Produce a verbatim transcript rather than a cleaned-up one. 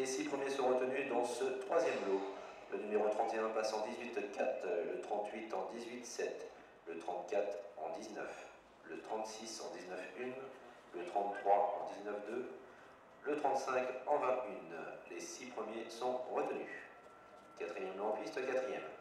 Les six premiers sont retenus dans ce troisième lot. Le numéro trente et un passe en dix-huit quatre, le trente-huit en dix-huit sept, le trente-quatre en dix-neuf, le trente-six en dix-neuf un, le trente-trois en dix-neuf deux, le trente-cinq en vingt et un. Les six premiers sont retenus. Quatrième lot en piste, quatrième.